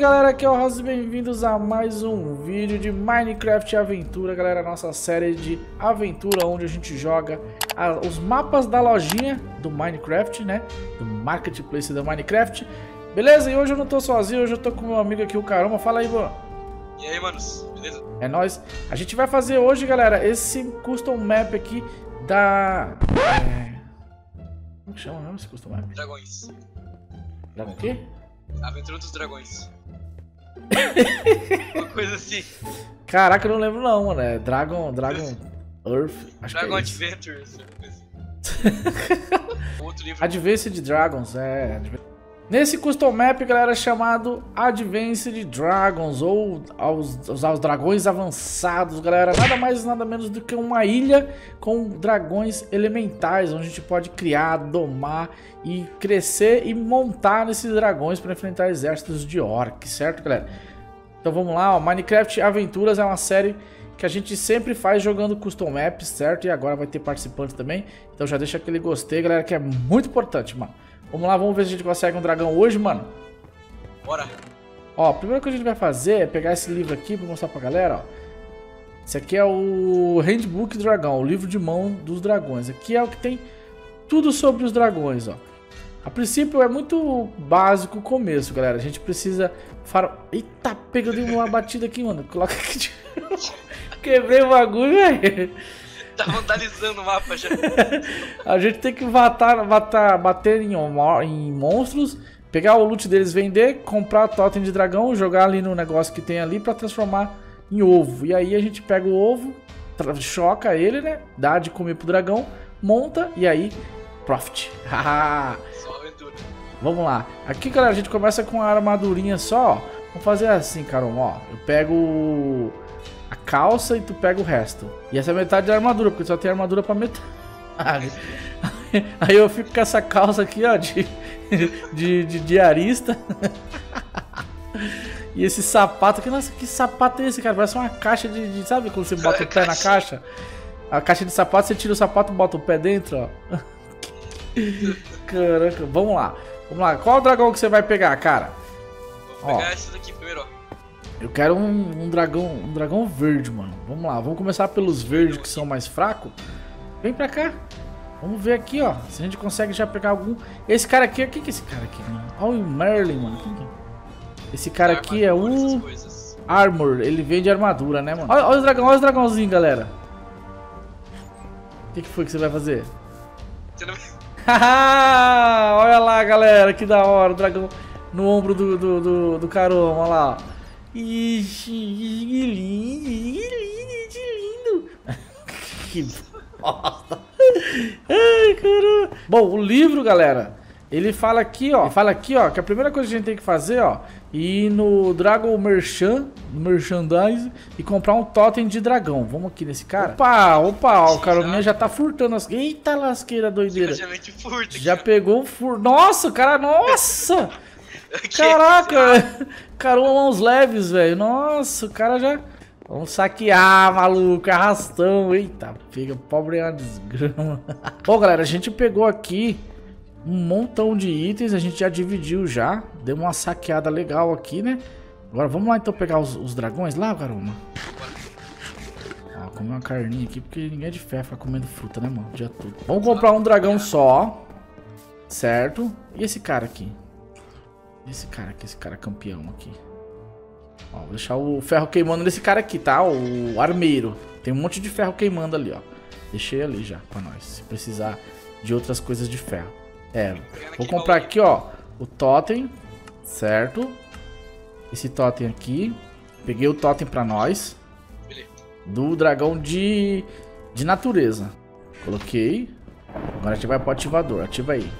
galera, aqui é o Ross e bem-vindos a mais um vídeo de Minecraft Aventura, galera, nossa série de aventura onde a gente joga os mapas da lojinha do Minecraft, né, do Marketplace do Minecraft, beleza? E hoje eu não tô sozinho, hoje eu tô com meu amigo aqui, o Caroma. Fala aí, mano. E aí, manos, beleza? É nóis. A gente vai fazer hoje, galera, esse custom map aqui da... Como que chama mesmo esse custom map? Dragões. Dragão o quê? Aventura dos Dragões. Uma coisa assim. Caraca, eu não lembro não, mano. É Dragon Earth. Acho Dragon que é isso. Adventures. Outro livro. Advanced Dragons, é. Nesse custom map, galera, é chamado Advanced Dragons, ou aos dragões avançados, galera. Nada mais, nada menos do que uma ilha com dragões elementais, onde a gente pode criar, domar e crescer e montar nesses dragões para enfrentar exércitos de orcs, certo, galera? Então vamos lá, ó. Minecraft Aventuras é uma série que a gente sempre faz jogando custom maps, certo? E agora vai ter participantes também. Então já deixa aquele gostei, galera, que é muito importante, mano. Vamos lá, vamos ver se a gente consegue um dragão hoje, mano. Bora. Ó, a primeira coisa que a gente vai fazer é pegar esse livro aqui pra mostrar pra galera, ó. Esse aqui é o Handbook Dragão, o livro de mão dos dragões. Aqui é o que tem tudo sobre os dragões, ó. A princípio é muito básico o começo, galera. A gente precisa... Eita, peguei uma batida aqui, mano. Coloca aqui. Quebrei o bagulho, velho. Tá vandalizando o mapa já. A gente tem que bater em monstros, pegar o loot deles, vender, comprar totem de dragão, jogar ali no negócio que tem ali pra transformar em ovo. E aí a gente pega o ovo, choca ele, né? Dá de comer pro dragão, monta e aí profit. Só aventura. Vamos lá. Aqui, galera, a gente começa com a armadurinha só, ó. Vamos fazer assim, Carol, ó. Eu pego a calça e tu pega o resto. E essa é metade da armadura, porque só tem armadura pra metade. Aí eu fico com essa calça aqui, ó, de diarista. E esse sapato aqui, nossa, que sapato é esse, cara? Parece uma caixa de sabe quando você bota o pé na caixa? A caixa de sapato, você tira o sapato e bota o pé dentro, ó. Caraca, vamos lá. Vamos lá, qual dragão que você vai pegar, cara? Vou pegar esse daqui primeiro, ó. Eu quero um dragão verde, mano. Vamos lá, vamos começar pelos verdes que são mais fracos. Vem pra cá. Vamos ver aqui, ó. Se a gente consegue já pegar algum... Esse cara aqui, o que é esse cara aqui, mano? Olha o Merlin, mano. Esse cara aqui é o... Armor, ele vende armadura, né, mano? Olha os dragãozinhos, galera. O que foi que você vai fazer? Você não... Olha lá, galera, que da hora. O dragão no ombro do Caroma, olha lá. Ixi, que lindo. Que bosta. Ai, caramba. Bom, o livro, galera, ele fala aqui, ó. Que a primeira coisa que a gente tem que fazer, ó, ir no Dragon Merchandise e comprar um totem de dragão. Vamos aqui nesse cara. Opa, ó, o Carominha já tá furtando as... Eita lasqueira doideira. Já pegou o furo. Nossa, cara, nossa. Caraca, Caramba, mãos leves, velho. Nossa, o cara já... Vamos saquear, maluco, arrastão. Eita, pega, pobre é uma desgrama. Bom, galera, a gente pegou aqui um montão de itens. A gente já dividiu já. Deu uma saqueada legal aqui, né? Agora vamos lá então pegar os dragões lá, Caroma. Ó, comer uma carninha aqui, porque ninguém é de fé ficar comendo fruta, né, mano? O dia todo. Vamos comprar um dragão só. Certo? E esse cara aqui? Esse cara campeão aqui. Ó, vou deixar o ferro queimando nesse cara aqui, tá? O armeiro. Tem um monte de ferro queimando ali, ó. Deixei ali já pra nós, se precisar de outras coisas de ferro. Vou comprar aqui, ó, o totem, certo? Esse totem aqui. Peguei o totem pra nós. Do dragão de natureza. Coloquei. Agora a gente vai pro ativador, ativa aí.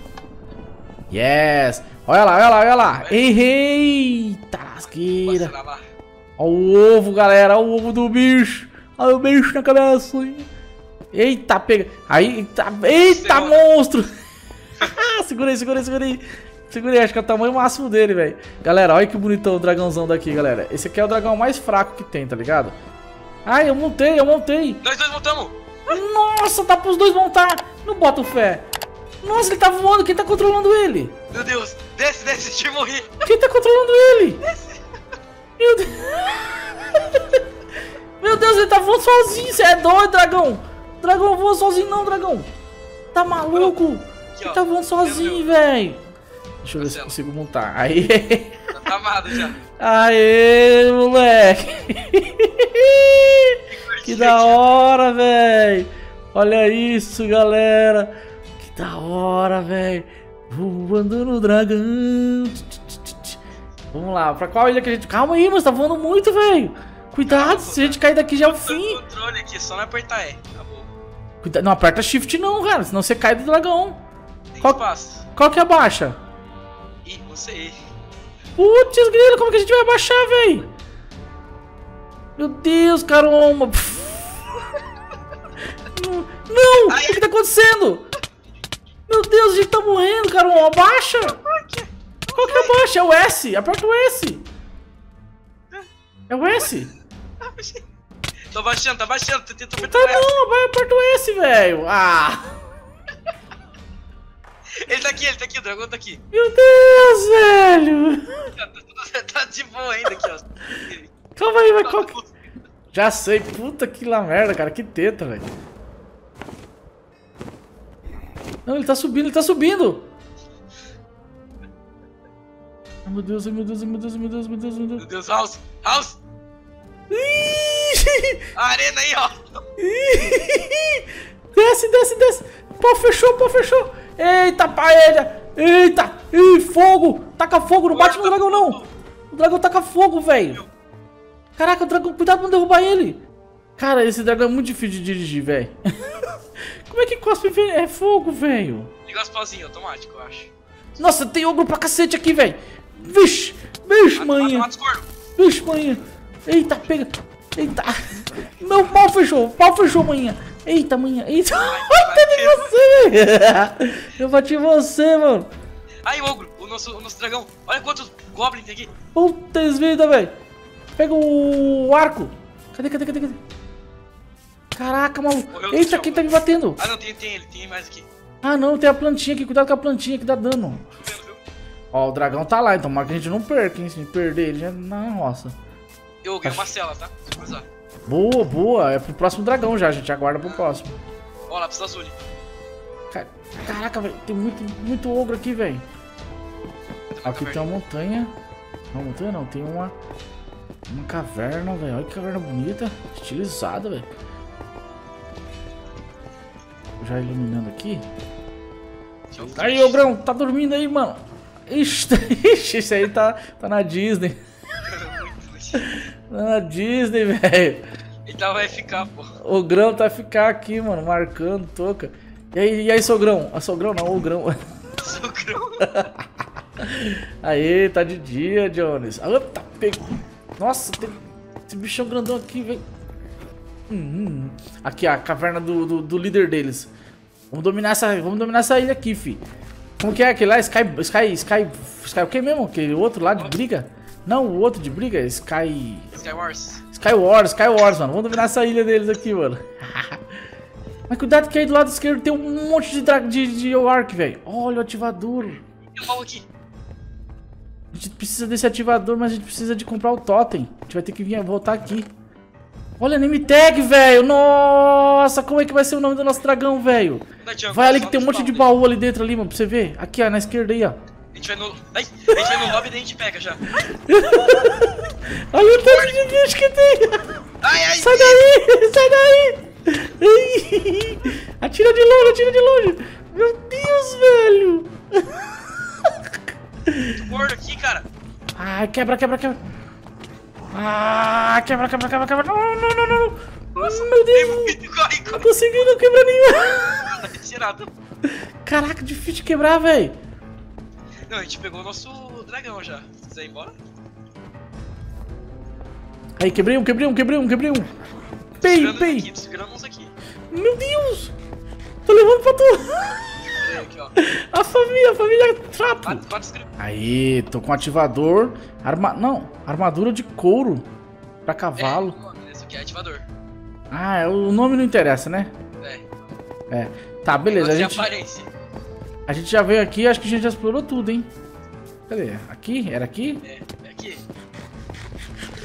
Yes! Olha lá! Eita, lasqueira! Olha o ovo, galera! Olha o ovo do bicho! Olha o bicho na cabeça! Eita, pega! Aí, eita, monstro! Segura aí, acho que é o tamanho máximo dele, velho. Galera, olha que bonitão o dragãozão daqui, galera. Esse aqui é o dragão mais fraco que tem, tá ligado? Ai, eu montei! Nós dois montamos! Nossa, dá pros dois montar! Não bota fé! Nossa, ele tá voando, quem tá controlando ele? Meu Deus, desce, deixa eu morrer. Quem tá controlando ele? Desce. Meu Deus. Meu Deus, ele tá voando sozinho. Você é doido, dragão. Dragão voa sozinho não, dragão. Tá maluco? Aqui, Ele ó. tá voando sozinho, velho. Deixa eu ver se eu Cancela. consigo montar. Aí. Tá amado já. Aê, moleque. Que da hora, velho. Olha isso, galera. Que da hora, velho. Voando no dragão. Vamos lá, pra qual ilha que a gente... Calma aí, mas tá voando muito, velho. Cuidado, se a gente cair daqui já é o fim. O controle aqui, só não apertar E. Acabou. Cuidado, não aperta shift não, cara, senão você cai do dragão. Tem Qual- espaço. Qual que é a baixa? Ih, não sei. Putz, grilo, como que a gente vai abaixar, velho? Meu Deus, caramba. Não, o que tá acontecendo? Meu Deus, a gente tá morrendo, caramba. Abaixa. Qual que é a baixa? É o S, aperta o S. É o S. Tô baixando, tá baixando. Tenta Tá apertar E. não, vai, aperta o S, velho. Ah, Ele tá aqui, o dragão tá aqui. meu Deus, velho. Tá de boa ainda aqui, ó. Calma aí, vai, qual que... Já sei, puta que lá merda, cara, que teta, velho. Não, ele tá subindo, ele tá subindo. Ai, meu Deus, ai, meu Deus, ai, meu Deus, ai, meu Deus, ai, meu Deus, ai, meu Meu Deus. Deus, House! House! Ih! A arena aí, ó! Desce, desce, desce. Pô, fechou, pô, fechou. Eita, paella. Eita. Ih, fogo. Taca fogo, não bate no dragão, não. O dragão taca fogo, velho. Caraca, o dragão, cuidado pra não derrubar ele. Cara, esse dragão é muito difícil de dirigir, velho. Como é que cospe é fogo, velho? Liga as pauzinhas, automático, eu acho. Nossa, tem ogro pra cacete aqui, velho. Vixe, vixe, manhã. Mata os corvos. Vixe, manhã. Eita, pega. Eita. Meu pau fechou, manhã. Eita, manhã. Eita. Eu bati em você, mano. Aí, o ogro, o nosso dragão. Olha quantos goblins tem aqui. Putz vida, velho. Pega o arco. Cadê? Caraca, maluco. Morreu no Eita, chão. quem tá me batendo? Ah, não, tem ele, tem mais aqui. Ah, não, tem a plantinha aqui. Cuidado com a plantinha que dá dano. Tô vendo, viu? Ó, o dragão tá lá, então mas que a gente não perca, hein? Se a gente perder ele, já é na roça. Eu ganhei uma cela, tá? Deixa eu usar. Boa, boa. É pro próximo dragão já, a gente aguarda pro próximo. Ó, lá precisa azul. Caraca, velho, tem muito ogro aqui, velho. Aqui tem uma montanha. Não, montanha não, tem uma caverna, velho. Olha que caverna bonita, estilizada, velho. Já iluminando aqui. Aí, ogrão, tá dormindo aí, mano. Ixi, esse aí tá na Disney. Tá na Disney, velho. Então vai ficar, pô. O grão tá ficar aqui, mano, marcando, toca. E aí, sogrão? A sogrão não, o grão. Sogrão. Aí, tá de dia, Jones. Opa, pegou. Nossa, tem esse bichão grandão aqui, velho. Aqui, ó, a caverna do líder deles. Vamos dominar essa ilha aqui, fi. Como que é aquele lá? Sky o que mesmo? Aquele outro lá de briga? Não, o outro de briga? Skywars, mano. Vamos dominar essa ilha deles aqui, mano. Mas cuidado que aí do lado esquerdo tem um monte de Ark, velho. Olha o ativador. Eu vou aqui. A gente precisa desse ativador, mas a gente precisa de comprar o totem. A gente vai ter que voltar aqui. Olha, name tag, velho. Nossa, como é que vai ser o nome do nosso dragão, velho? Vai ali que tem um monte de baú ali dentro ali, mano, pra você ver. Aqui, ó, na esquerda aí, ó. A gente vai no... Ai, a gente vai no lobby e a gente pega já. Olha o tanto de bicho que tem. Ai, Sai daí. Atira de longe. Meu Deus, velho. gordo aqui, cara. Ai, quebra. Ah, quebra. Não. Nossa, meu Deus. Corre. Não consegui não quebrar nenhum. Tá retirado. Caraca, difícil de quebrar, velho. Não, a gente pegou o nosso dragão já. Se quiser ir embora. Aí, quebrei um. Pei. Tô segurando uns aqui. Meu Deus. Tô levando pra tu. Peraí, aqui, ó. A família trapo. Quatro inscritos. Aí, tô com ativador. Armadura de couro pra cavalo. Esse aqui é ativador. Ah, o nome não interessa, né? É. Tá, beleza. A gente já veio aqui, acho que a gente já explorou tudo, hein? Cadê? Aqui? Era aqui? É aqui.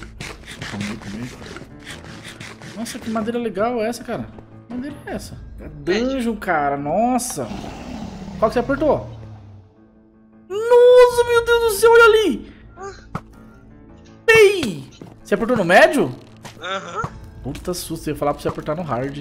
Nossa, que madeira legal é essa, cara? Que madeira é essa? É dungeon, cara. Nossa. Qual que você apertou? Nossa, meu Deus do céu, olha ali. Ei! Você apertou no médio? Aham. Puta susto, eu ia falar pra você apertar no hard.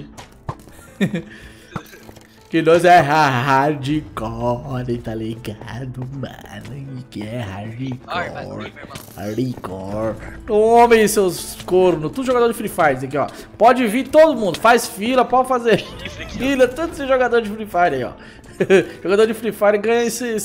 Que nós é hardcore, tá ligado, mano? Que é hardcore. Hardcore. Tome, seus cornos. Tudo jogador de Free Fire aqui, ó. Pode vir todo mundo. Faz fila, pode fazer fila. Tanto esse jogador de Free Fire aí, ó. Jogador de Free Fire ganha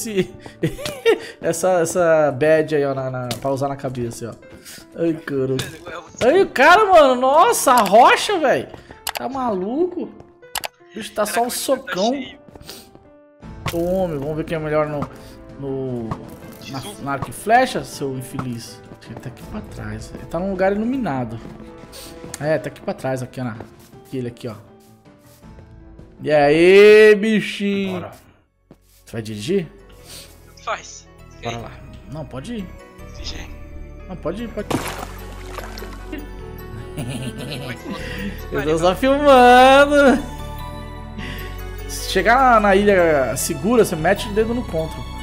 essa badge aí, ó, pra usar na cabeça, ó. Ai, cara. Ai, o cara, mano. Nossa, a rocha, velho. Tá maluco? O bicho tá só um socão. Tome, vamos ver quem é melhor na arco e flecha, seu infeliz. Ele tá aqui pra trás. Ele tá num lugar iluminado. É, tá aqui pra trás, aqui, ó. Aquele aqui, ó. E aí, bichinho? Bora. Você vai dirigir? Faz. Bora lá. Não, pode ir. Fingei. Não, pode ir, pode ir. Eu tô só filmando. Se chegar na ilha segura, você mete o dedo no control.